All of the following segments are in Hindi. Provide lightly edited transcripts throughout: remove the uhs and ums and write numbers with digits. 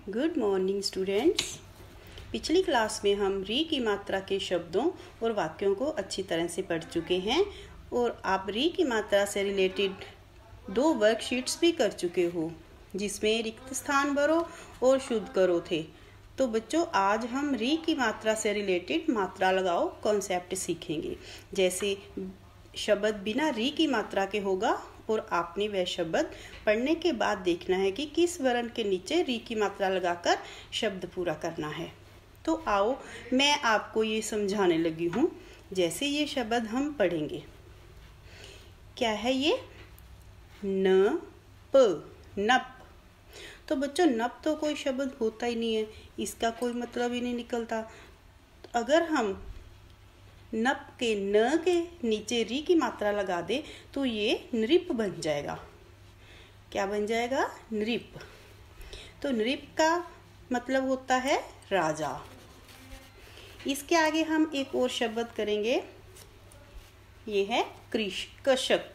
Good morning students. पिछली क्लास में हम री की मात्रा के शब्दों और वाक्यों को अच्छी तरह से पढ़ चुके हैं और आप री की मात्रा से रिलेटेड 2 वर्कशीट्स भी कर चुके हो जिसमें रिक्त स्थान भरो और शुद्ध करो थे। तो बच्चों, आज हम री की मात्रा से रिलेटेड मात्रा लगाओ कॉन्सेप्ट सीखेंगे। जैसे शब्द बिना री की मात्रा के होगा और आपने वह शब्द पढ़ने के बाद देखना है कि किस वर्ण के नीचे री की मात्रा लगाकर शब्द पूरा करना है। तो आओ मैं आपको ये समझाने लगी हूँ। जैसे ये शब्द हम पढ़ेंगे, क्या है ये? न प, नप। तो बच्चों, नप तो कोई शब्द होता ही नहीं है, इसका कोई मतलब ही नहीं निकलता। अगर हम नप के न के नीचे री की मात्रा लगा दे तो ये नृप बन जाएगा। क्या बन जाएगा? नृप। तो नृप का मतलब होता है राजा। इसके आगे हम एक और शब्द करेंगे, ये है कशक।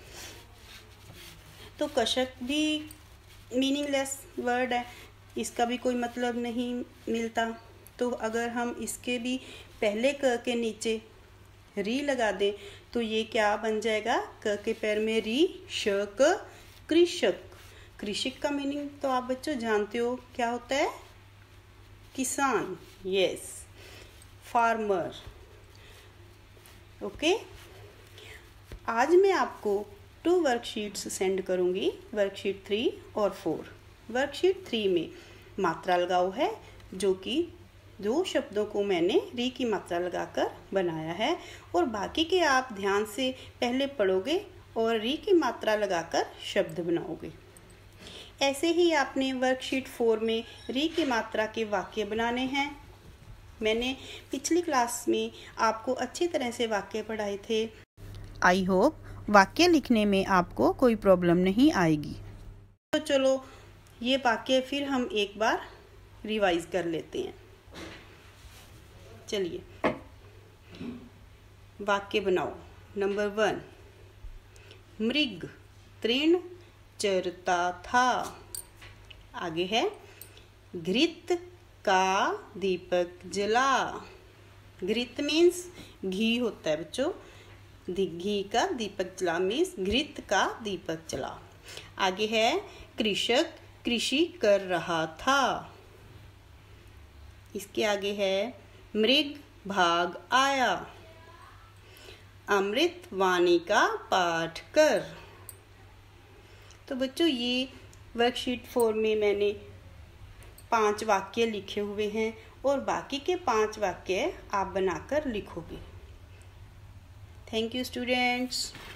तो कशक भी मीनिंगलेस वर्ड है, इसका भी कोई मतलब नहीं मिलता। तो अगर हम इसके भी पहले क के नीचे री लगा दें तो ये क्या बन जाएगा? क के पैर में री, श क, कृषक। कृषक का मीनिंग तो आप बच्चों जानते हो, क्या होता है? किसान। Yes, farmer. ओके। आज मैं आपको 2 वर्कशीट्स सेंड करूंगी, वर्कशीट 3 और 4। वर्कशीट 3 में मात्रा लगाओ है, जो कि 2 शब्दों को मैंने री की मात्रा लगाकर बनाया है, और बाकी के आप ध्यान से पहले पढ़ोगे और री की मात्रा लगाकर शब्द बनाओगे। ऐसे ही आपने वर्कशीट 4 में री की मात्रा के वाक्य बनाने हैं। मैंने पिछली क्लास में आपको अच्छी तरह से वाक्य पढ़ाए थे। आई होप वाक्य लिखने में आपको कोई प्रॉब्लम नहीं आएगी। तो चलो ये वाक्य फिर हम एक बार रिवाइज कर लेते हैं। चलिए वाक्य बनाओ। नंबर 1, मृग तृण चरता था। आगे है, घृत का दीपक जला। घृत मीन्स घी होता है बच्चों, घी का दीपक जला मीन्स घृत का दीपक जला। आगे है, कृषक कृषि कर रहा था। इसके आगे है, मृग भाग आया। अमृत वाणी का पाठ कर। तो बच्चों, ये वर्कशीट 4 में मैंने 5 वाक्य लिखे हुए हैं और बाकी के 5 वाक्य आप बनाकर लिखोगे। Thank you students.